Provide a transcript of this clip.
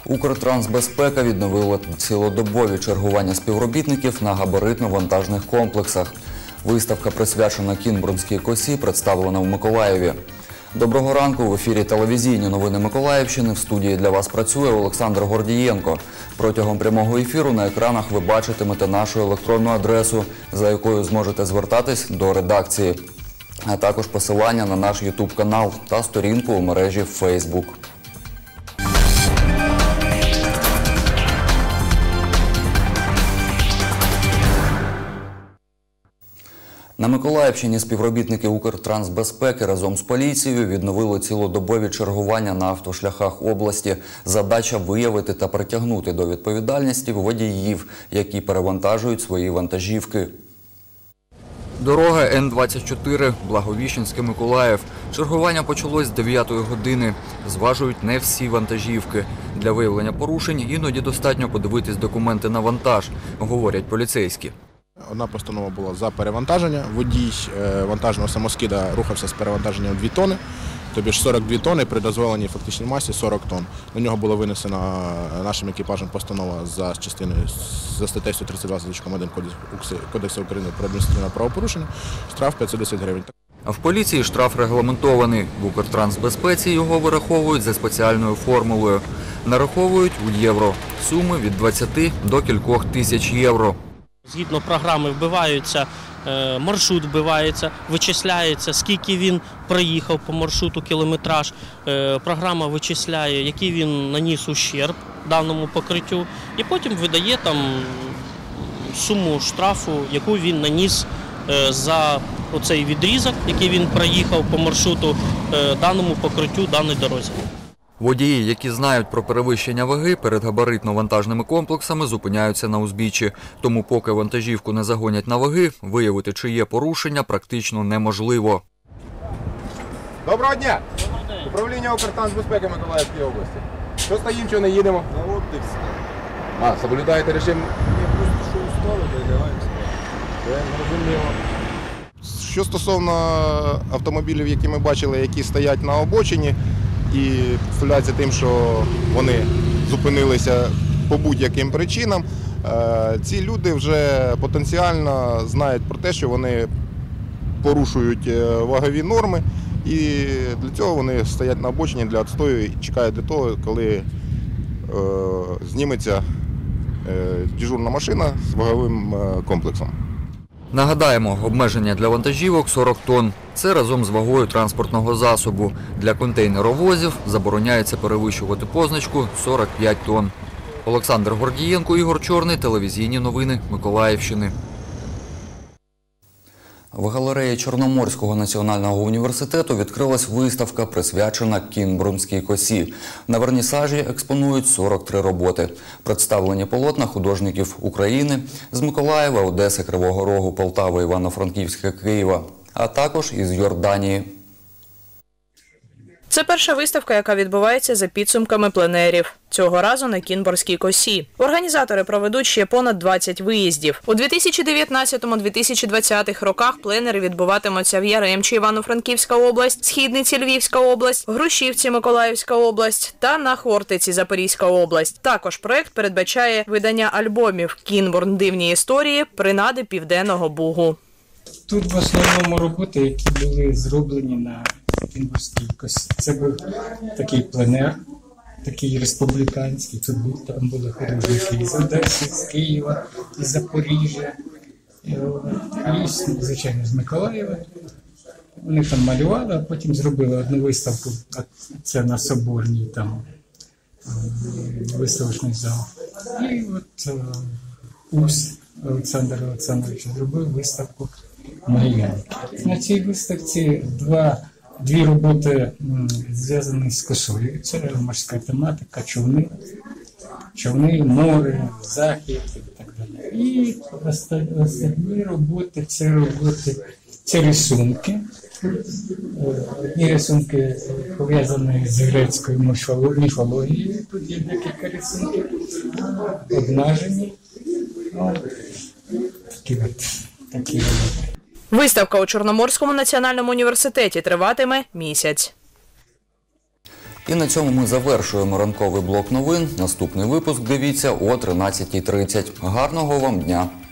Укртрансбезпека відновила цілодобові чергування співробітників на габаритно-вантажних комплексах. Виставка, присвячена Кінбурнській косі, представлена в Миколаєві. Доброго ранку! В ефірі телевізійні новини Миколаївщини. В студії для вас працює Олександр Гордієнко. Протягом прямого ефіру на екранах ви бачитимете нашу електронну адресу, за якою зможете звертатись до редакції, а також посилання на наш YouTube-канал та сторінку у мережі Facebook. На Миколаївщині співробітники Укртрансбезпеки разом з поліцією відновили цілодобові чергування на автошляхах області. Задача – виявити та притягнути до відповідальності водіїв, які перевантажують свої вантажівки. Дорога Н-24, Благовіщенське-Миколаїв. Чергування почалось з 9-ї години. Зважують не всі вантажівки. Для виявлення порушень іноді достатньо подивитись документи на вантаж, говорять поліцейські. Одна постанова була за перевантаження. Водій вантажного самоскида рухався з перевантаженням 2 тонни, тобі ж 42 тонни при дозволеній фактичній масі 40 тонн. На нього було винесено нашим екіпажем постанова за статтею 132.1 Кодексу України про адміністративне правопорушення, штраф 510 гривень. А в поліції штраф регламентований. В Укртрансбезпеці його вираховують за спеціальною формулою. Нараховують у євро. Суми від 20 до кількох тисяч євро. Згідно програми вбиваються, маршрут вбивається, вичисляється, скільки він проїхав по маршруту, кілометраж. Програма вичисляє, який він наніс ущерб даному покриттю, і потім видає там суму штрафу, яку він наніс за оцей відрізок, який він проїхав по маршруту даному покриттю, даній дорозі. Водії, які знають про перевищення ваги, перед габаритно-вантажними комплексами зупиняються на узбіччі. Тому поки вантажівку не загонять на ваги, виявити, чи є порушення, практично неможливо. Доброго дня! Управління Укртрансбезпеки Миколаївської області. Що стоїмо, що не їдемо? На от і все. Соблюдаєте режим? Ні, просто що устали, то лягаємо спати. Зрозуміло. Що стосовно автомобілів, які ми бачили, які стоять на обочині, і представляється тим, що вони зупинилися по будь-яким причинам, ці люди вже потенціально знають про те, що вони порушують вагові норми, і для цього вони стоять на обочині для відстою і чекають до того, коли зніметься дежурна машина з ваговим комплексом. Нагадаємо, обмеження для вантажівок – 40 тонн. Це разом з вагою транспортного засобу. Для контейнеровозів забороняється перевищувати позначку 45 тонн. Олександр Гордієнко, Ігор Чорний, телевізійні новини Миколаївщини. В галереї Чорноморського національного університету відкрилась виставка, присвячена Кінбурнській косі. На вернісажі експонують 43 роботи. Представлені полотна художників України з Миколаєва, Одеси, Кривого Рогу, Полтави, Івано-Франківська, Києва, а також із Йорданії. Це перша виставка, яка відбувається за підсумками пленерів. Цього разу на Кінбурнській косі. Організатори проведуть ще понад 20 виїздів. У 2019-2020 роках пленери відбуватимуться в Яремчі, Івано-Франківська область, Східниці, Львівська область, Грушівці, Миколаївська область та на Хортиці, Запорізька область. Також проект передбачає видання альбомів «Кінбурн. Дивні історії. Принади Південного Бугу». Тут в основному роботи, які були зроблені на Кінбурнській косі. Це був такий пленер, такий республіканський. Тут там були художники із Одеси, з Києва, із Запоріжжя, і, звичайно, з Миколаєва. Вони там малювали, а потім зробили одну виставку, це на Соборній, там виставочний зал. І от Ус Олександр Олександрович зробив виставку «Мар'янки». На цій виставці дві роботи зв'язані з косою. Це морська тематика, човни, море, захід і так далі. І останні роботи це рисунки. Одні рисунки пов'язані з грецькою міфологією. Тут є декілька рисунків, обнажені. Такі роботи. Виставка у Чорноморському національному університеті триватиме місяць. І на цьому ми завершуємо ранковий блок новин. Наступний випуск дивіться о 13:30. Гарного вам дня!